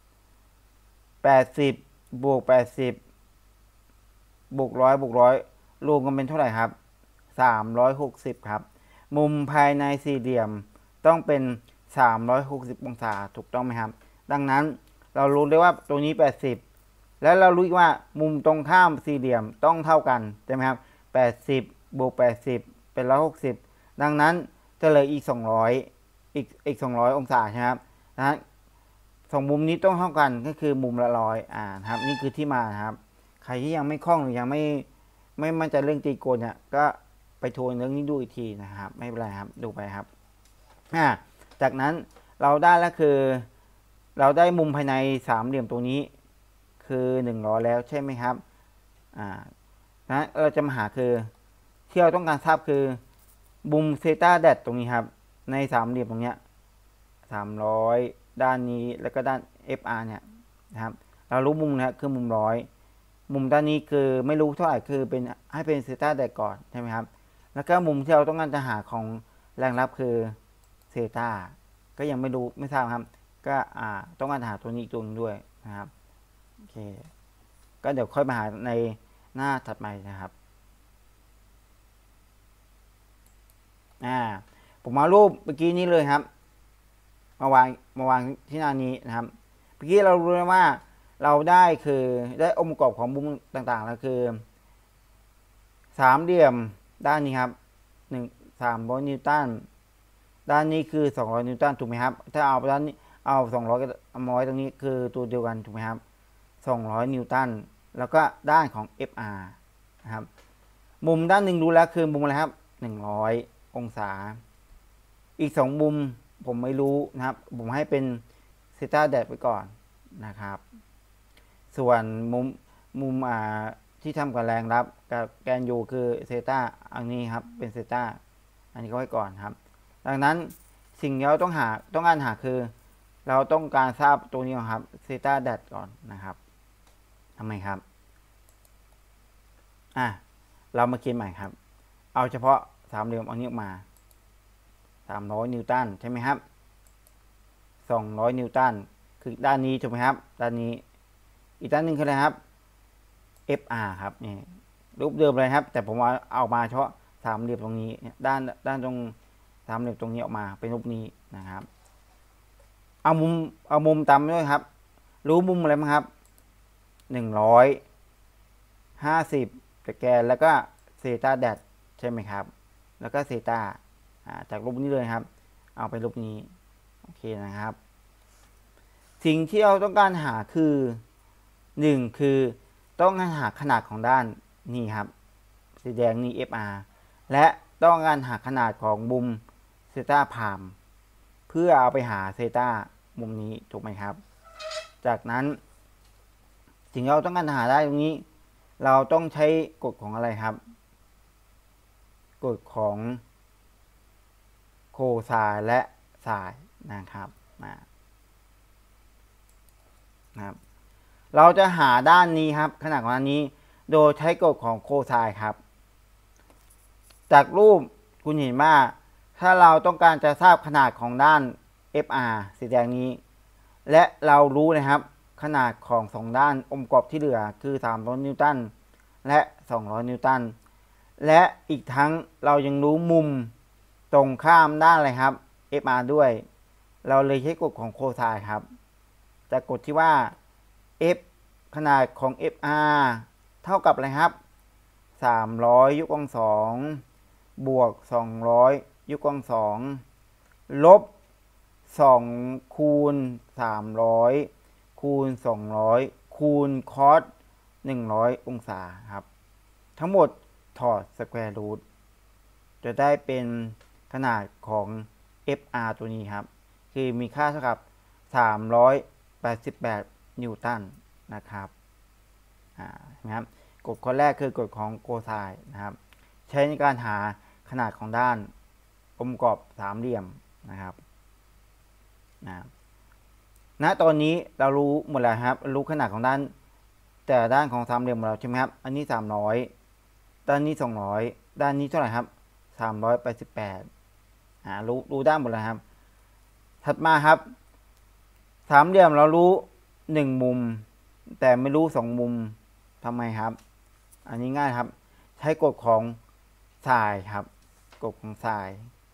80บวก80บวก100รวมกันเป็นเท่าไหร่ครับ360ครับมุมภายในสี่เหลี่ยมต้องเป็น360องศาถูกต้องไหมครับดังนั้นเรารู้ได้ว่าตัวนี้80แล้วเรารู้ว่ามุมตรงข้ามสี่เหลี่ยมต้องเท่ากันใช่ไหมครับ80บวก80เป็น160ดังนั้นจะเหลืออีก200อีก200องศาใช่ไหมครับนะสองมุมนี้ต้องเท่ากันก็คือมุมละ100ครับนี่คือที่มานะครับใครที่ยังไม่คล่องหรือยังไม่มั่นใจเรื่องตรีโกณเนี่ยก็ไปทวนเรื่องนี้ดูอีกทีนะครับไม่เป็นไรครับดูไปครับจากนั้นเราได้แล้วคือเราได้มุมภายในสามเหลี่ยมตรงนี้คือ100แล้วใช่ไหมครับนะเราจะมาหาคือที่เราต้องการทราบคือมุมเซตาแดดตรงนี้ครับในสามเหลี่ยมตรงเนี้ย300ด้านนี้แล้วก็ด้าน FR เนี่ยนะครับเรารู้มุมนะคือมุม100มุมด้านนี้คือไม่รู้เท่าไหร่คือเป็นให้เป็นเซตาแดดก่อนใช่ไหมครับแล้วก็มุมที่เราต้องการจะหาของแรงรับคือเซตาก็ยังไม่รู้ไม่ทราบครับก็ต้องการหาตัวนี้อีกตัวนึงด้วยนะครับโอเคก็เดี๋ยวค่อยมาหาในหน้าถัดไปนะครับผมมารูปเมื่อกี้นี้เลยครับมาวางที่หน้านี้นะครับเมื่อกี้เรารู้แล้วว่าเราได้คือได้องค์ประกอบของมุมต่างๆแล้วคือสามเหลี่ยมด้านนี้ครับ300นิวตันด้านนี้คือ200นิวตันถูกไหมครับถ้าเอาด้านนี้เอา200กับ100ตรงนี้คือตัวเดียวกันถูกไหมครับ200นิวตันแล้วก็ด้านของ FR นะครับมุมด้านหนึ่งรู้แล้วคือมุมอะไรครับ100องศาอีก2มุมผมไม่รู้นะครับผมให้เป็นเซตาแดดไปก่อนนะครับส่วนมุมที่ทำกับแรงรับกับแกนยูคือเซตาอันนี้ครับเป็นเซตาอันนี้ก็ไว้ก่อนครับดังนั้นสิ่งที่เราต้องการหาคือเราต้องการทราบตัวนี้ครับเซตาแดดก่อนนะครับทำไมครับเรามาคิดใหม่ครับเอาเฉพาะสามเหลี่ยมอันนี้ออกมา300นิวตันใช่ไหมครับ200นิวตันคือด้านนี้ถูกไหมครับด้านนี้อีกด้านหนึ่งคืออะไรครับ FR ครับนี่รูปเดิมเลยครับแต่ผมเอามาเฉพาะสามเหลี่ยมตรงนี้ด้านตรงสามเหลี่ยมตรงนี้ออกมาเป็นรูปนี้นะครับเอามุมตามด้วยครับรู้มุมอะไรมั้งครับ150แต่แกนแล้วก็เซตาแดดใช่ไหมครับแล้วก็เซตาจากรูปนี้เลยครับเอาไปรูปนี้โอเคนะครับสิ่งที่เราต้องการหาคือ1คือต้องการหาขนาดของด้านนี่ครับสีแดงนี่ FR และต้องการหาขนาดของมุมเซตาพามเพื่อเอาไปหาเซตามุมนี้ถูกไหมครับจากนั้นสิ่งที่เราต้องการหาได้ตรงนี้เราต้องใช้กฎของอะไรครับกฎของโคไซน์และไซน์นะครับเราจะหาด้านนี้ครับขนาดของด้านนี้โดยใช้กฎของโคไซน์ครับจากรูปคุณเห็นว่าถ้าเราต้องการจะทราบขนาดของด้าน FR สีแดงนี้และเรารู้นะครับขนาดของ2ด้านองค์ประกอบที่เหลือคือ300นิวตันและ200นิวตันและอีกทั้งเรายังรู้มุมตรงข้ามด้านอะไรครับ FR ด้วยเราเลยใช้กฎของโคไซน์ครับจากกฎที่ว่า F ขนาดของ FR เท่ากับอะไรครับ300ยกกำลัง2บวก200ยกกำลัง2ลบ2คูณ300คูณ200คูณคอส100องศาครับทั้งหมดถอดสแควร์รูทจะได้เป็นขนาดของ FR ตัวนี้ครับคือมีค่าเท่ากับ388นิวตันนะครับนะครับกฎข้อแรกคือกฎของโคไซน์นะครับใช้ในการหาขนาดของด้านองค์ประกอบสามเหลี่ยมนะครับณตอนนี้เรารู้หมดแล้วครับรู้ขนาดของด้านแต่ด้านของสามเหลี่ยมของเราใช่ไหมครับอันนี้300ด้านนี้200ด้านนี้เท่าไหร่ครับ388รู้ด้านหมดแล้วครับถัดมาครับสามเหลี่ยมเรารู้1มุมแต่ไม่รู้2มุมทำไมครับอันนี้ง่ายครับใช้กฎของไซน์ครับกฎของไซน์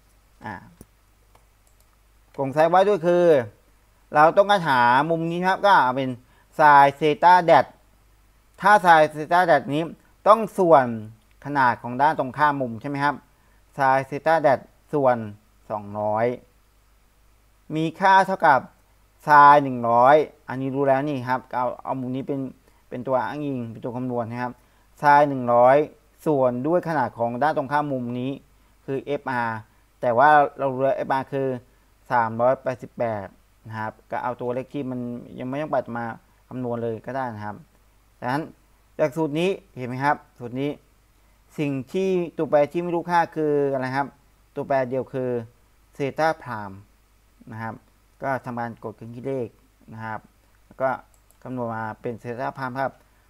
กฎของไซน์ไว้ด้วยคือเราต้องการหามุมนี้ครับก็เป็นไซน์เซต้าแดดถ้าไซน์เซต้าแดดนี้ต้องส่วนขนาดของด้านตรงข้ามมุมใช่ไหมครับไซน์เซต้าแดดส่วน200มีค่าเท่ากับไซน์100อันนี้รู้แล้วนี่ครับเอามุมนี้เป็นตัวอ้างอิงเป็นตัวคำนวณนะครับไซน์100ส่วนด้วยขนาดของด้านตรงข้ามมุมนี้คือ FR แต่ว่าเรารู้ FR คือ388นะครับก็เอาตัวเลขที่มันยังไม่ต้องปัดมาคำนวณเลยก็ได้นะครับดังนั้นจากสูตรนี้เห็นไหมครับสูตรนี้สิ่งที่ตัวแปรที่ไม่รู้ค่าคืออะไรครับตัวแปรเดียวคือเซตาพรามนะครับก็ทำการกดเครื่องคิดเลขนะครับแล้วก็คำนวณมาเป็นเซตาพรามครับ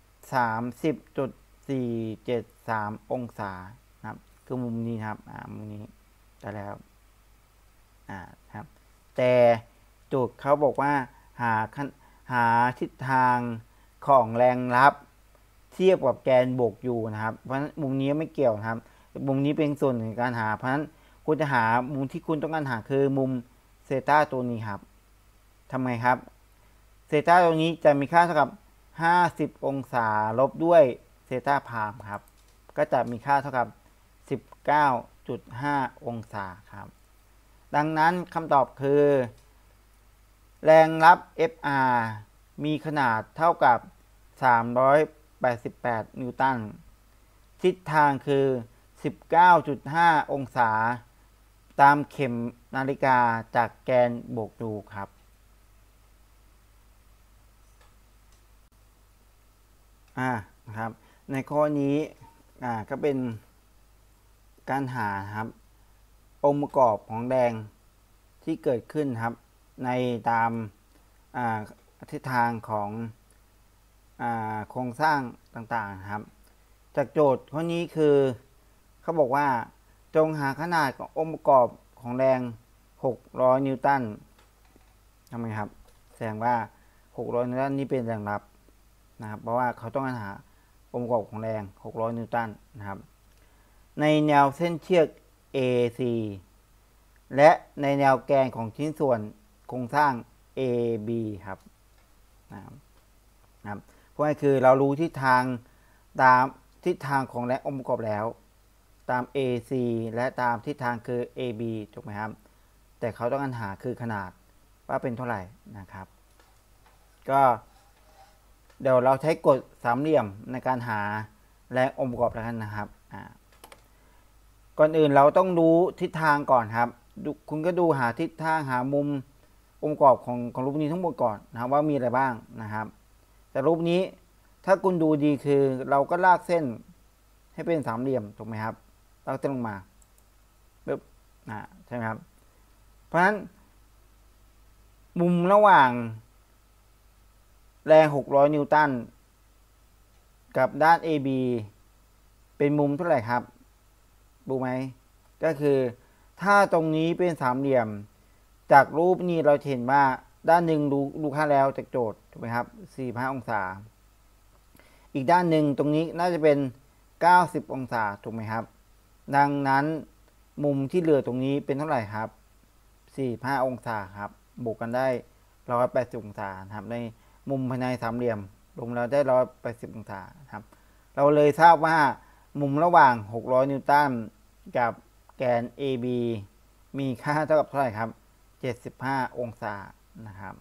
30.473องศาครับคือมุมนี้ครับมุมนี้ได้แล้วครับแต่โจทย์เขาบอกว่าหาทิศทางของแรงรับเทียบกับแกนบวกอยู่นะครับเพราะฉะนั้นมุมนี้ไม่เกี่ยวนะครับมุมนี้เป็นส่วนหนึ่งในการหาเพราะฉะนั้นคุณจะหามุมที่คุณต้องการหาคือมุมเซตาตัวนี้ครับทำไงครับเซตาตัวนี้จะมีค่าเท่ากับ50องศาลบด้วยเซตาพรามครับก็จะมีค่าเท่ากับ19.5องศาครับดังนั้นคำตอบคือแรงรับ FR มีขนาดเท่ากับ388นิวตันทิศทางคือ 19.5 องศาตามเข็มนาฬิกาจากแกนบวกดูครับนะครับในข้อนี้ก็เป็นการหาครับองค์ประกอบของแรงที่เกิดขึ้นครับในตามทิศทางของโครงสร้างต่างๆครับจากโจทย์ข้อนี้คือเขาบอกว่าจงหาขนาดขององค์ประกอบของแรง600นิวตันทำไมครับแสดงว่า600นิวตันนี้เป็นแรงรับนะครับเพราะว่าเขาต้องการหาองค์ประกอบของแรง600นิวตันนะครับในแนวเส้นเชือก AC และในแนวแกนของชิ้นส่วนโครงสร้าง AB ครับนะครับเพราะนั่นคือเรารู้ทิศทางตามทิศทางของแรงองค์ประกอบแล้วตาม AC และตามทิศทางคือ AB ถูกไหมครับแต่เขาต้องการหาคือขนาดว่าเป็นเท่าไหร่นะครับก็เดี๋ยวเราใช้กฎสามเหลี่ยมในการหาแรงองค์ประกอบแล้วกันนะครับก่อนอื่นเราต้องรู้ทิศทางก่อนครับคุณก็ดูหาทิศทางหามุมองค์ประกอบของรูปนี้ทั้งหมดก่อนนะครับว่ามีอะไรบ้างนะครับแต่รูปนี้ถ้าคุณดูดีคือเราก็ลากเส้นให้เป็นสามเหลี่ยมถูกไหมครับลากเส้นลงมาปึ๊บใช่ไหมครับเพราะฉะนั้นมุมระหว่างแรง600นิวตันกับด้าน AB เป็นมุมเท่าไหร่ครับรู้ไหมก็คือถ้าตรงนี้เป็นสามเหลี่ยมจากรูปนี้เราเห็นว่าด้านหนึ่งรู้ค่าแล้วจากโจทย์ถูกไหมครับ45องศาอีกด้านหนึ่งตรงนี้น่าจะเป็น90องศาถูกไหมครับดังนั้นมุมที่เหลือตรงนี้เป็นเท่าไหร่ครับ45องศาครับบวกกันได้180องศาครับในมุมภายในสามเหลี่ยมรวมแล้วได้180องศาครับเราเลยทราบว่ามุมระหว่าง600นิวตันกับแกน AB มีค่าเท่ากับเท่าไหร่ครับ75องศานะครับ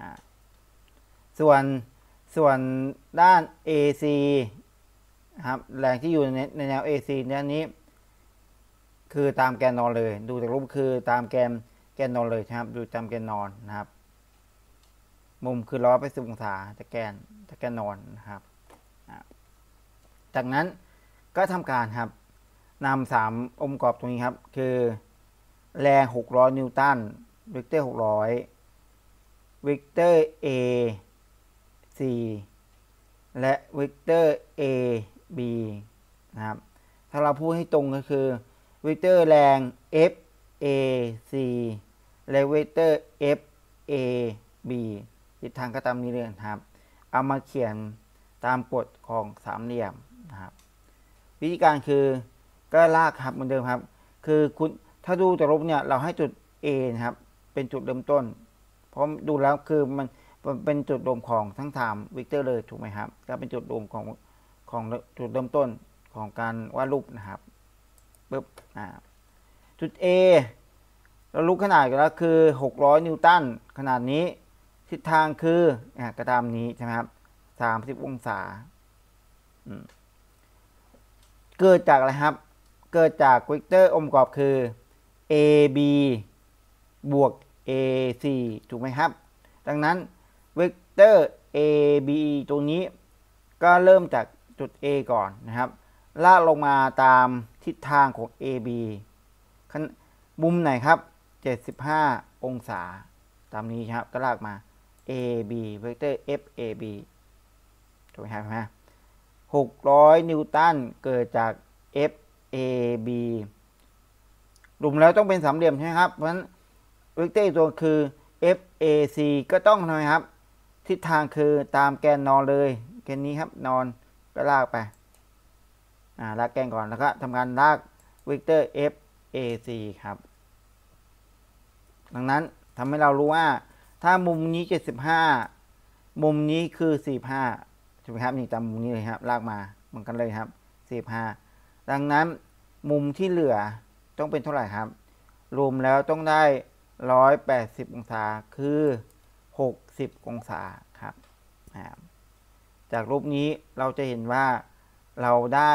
ส่วนด้าน AC ครับแรงที่อยู่ในแนว AC ด้านนี้คือตามแกนนอนเลยดูจากรูปคือตามแกนนอนเลยครับดูตามแกนนอนนะครับมุมคือ180องศาจากแกนนอนนะครับจากนั้นก็ทำการครับนำ3องค์ประกอบตรงนี้ครับคือแรง600นิวตันเวกเตอร์600เวกเตอร์ A C และเวกเตอร์ A B นะครับถ้าเราพูดให้ตรงก็คือเวกเตอร์แรง F A C และเวกเตอร์ F A B ทิศทางก็ตามนี้เลยครับเอามาเขียนตามกฎของสามเหลี่ยมนะครับวิธีการคือก็ลากครับเหมือนเดิมครับคือคุณถ้าดูจากรูปเนี่ยเราให้จุด A นะครับเป็นจุดเริ่มต้นเพราะดูแล้วคือมันเป็นจุดรวมของทั้ง3เวกเตอร์เลยถูกไหมครับก็เป็นจุดรวมของจุดเริ่มต้นของการวาดรูปนะครับปึ๊บจุด A เรารู้ขนาดกันแล้วคือ600นิวตันขนาดนี้ทิศทางคือกระตามนี้ใช่ไหมครับ30องศาเกิดจากอะไรครับเกิดจากเวกเตอร์องค์ประกอบคือ AB บวก AC ถูกไหมครับดังนั้นเวกเตอร์ AB ตรงนี้ก็เริ่มจากจุด A ก่อนนะครับลากลงมาตามทิศทางของ AB มุมไหนครับ75องศาตามนี้ครับก็ลากมา AB เวกเตอร์ FAB ถูกไหมครับ600นิวตันเกิดจาก FAB รวมแล้วต้องเป็นสามเหลี่ยมใช่ไหมครับเพราะฉะนั้นเวกเตอร์ตัวคือ FAC ก็ต้องทำไมครับทิศทางคือตามแกนนอนเลยแกนนี้ครับนอนก็ลากไปลากแกนก่อนแล้วก็ทำการลากเวกเตอร์ FAC ครับดังนั้นทำให้เรารู้ว่าถ้ามุมนี้75มุมนี้คือ45ถูกไหมครับนี่ตามมุมนี้เลยครับลากมาเหมือนกันเลยครับ45ดังนั้นมุมที่เหลือต้องเป็นเท่าไหร่ครับรวมแล้วต้องได้180องศาคือ60องศาครับจากรูปนี้เราจะเห็นว่าเราได้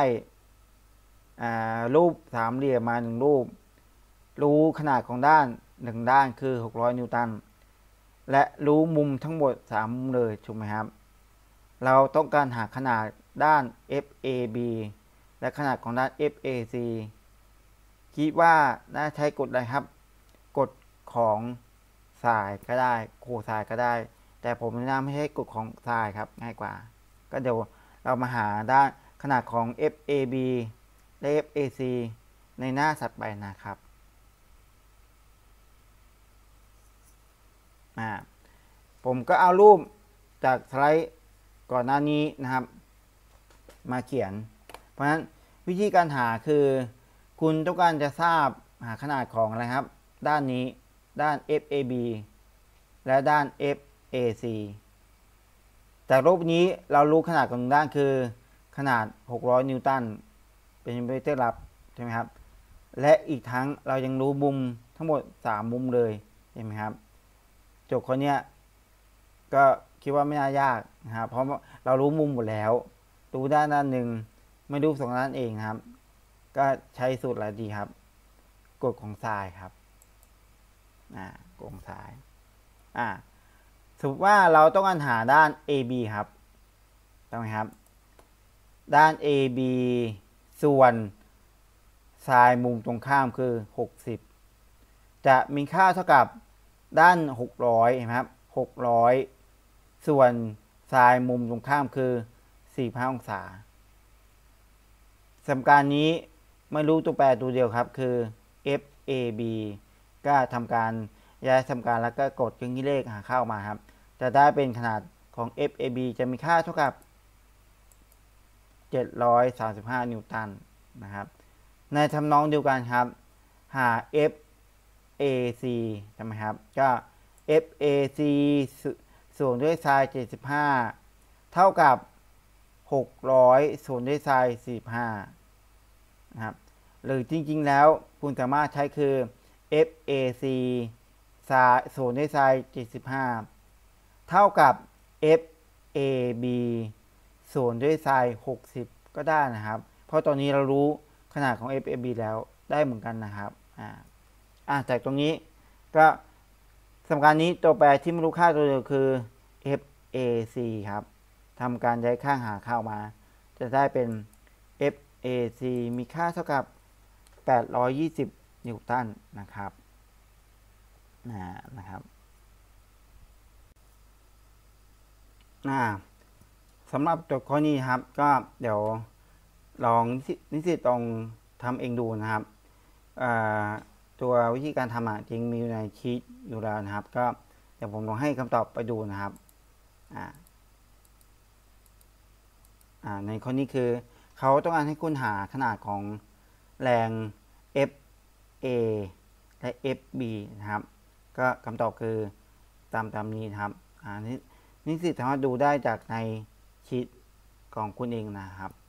รูปสามเหลี่ยมมา1รูปรู้ขนาดของด้าน1ด้านคือ600นิวตันและรู้มุมทั้งหมด3มุมเลยถูกไหมครับเราต้องการหาขนาดด้าน FAB และขนาดของด้าน FAC คิดว่าน่าใช้กฎอะไรครับกฎของไซน์ก็ได้โคไซน์ก็ได้แต่ผมแนะนำให้ใช้กฎของไซน์ครับง่ายกว่าก็เดี๋ยวเรามาหาด้านขนาดของ FAB และ FAC ในหน้าถัดไปนะครับผมก็เอารูปจากสไลด์ก่อนหน้านี้นะครับมาเขียนเพราะฉะนั้นวิธีการหาคือคุณต้องการจะทราบหาขนาดของอะไรครับด้านนี้ด้าน FAB และด้าน FAC จากรูปนี้เรารู้ขนาดของด้านคือขนาด600นิวตันเป็นเวกเตอร์ลับใช่ไหมครับและอีกทั้งเรายังรู้มุมทั้งหมด3มุมเลยเห็นไหมครับโจทย์ข้อนี้ก็คิดว่าไม่น่ายากนะครับเพราะเรารู้มุมหมดแล้วรู้ด้านหนึ่งไม่รู้2ด้านเองนะครับก็ใช้สูตรอะไรดีครับกฎของไซน์ครับกฎของไซน์สมมติว่าเราต้องการหาด้าน AB ครับถูกไหมครับด้าน AB ส่วนไซน์มุมตรงข้ามคือ60จะมีค่าเท่ากับด้าน600เห็นไหมครับ600ส่วนไซไซน์มุมตรงข้ามคือ45องศาสมการนี้ไม่รู้ตัวแปรตัวเดียวครับคือ FAB ก็ทำการย้ายสมการแล้วก็กดเครื่องคิดเลขหาค่าออกมาครับจะได้เป็นขนาดของ FAB จะมีค่าเท่ากับ735นิวตันนะครับในทำนองเดียวกันครับหา FAC ใช่ไหมครับก็ FAC ส่วนด้วยไซน์75เท่ากับ600ส่วนด้วยไซน์45นะครับหรือจริงๆแล้วคุณสามารถใช้คือ FAC ส่วนด้วยไซน์75เท่ากับ FAB ส่วนด้วยไซน์60ก็ได้นะครับเพราะตอนนี้เรารู้ขนาดของ FAB แล้วได้เหมือนกันนะครับจากตรงนี้ก็สมการนี้ตัวแปรที่ไม่รู้ค่าตัวเดียวคือ FAC ครับทำการย้ายข้างหาค่ามาจะได้เป็น FAC มีค่าเท่ากับ820นิวตันนะครับสำหรับตัวข้อนี้ครับก็เดี๋ยวลองนิสิตลองทำเองดูนะครับตัววิธีการทำจริงมีอยู่ในชีตอยู่แล้วนะครับก็เดี๋ยวผมลองให้คำตอบไปดูนะครับในข้อนี้คือเขาต้องการให้คุณหาขนาดของแรง FA และ FB นะครับก็คำตอบคือตามนี้นะครับนิสิตสามารถดูได้จากในชีตของคุณเองนะครับ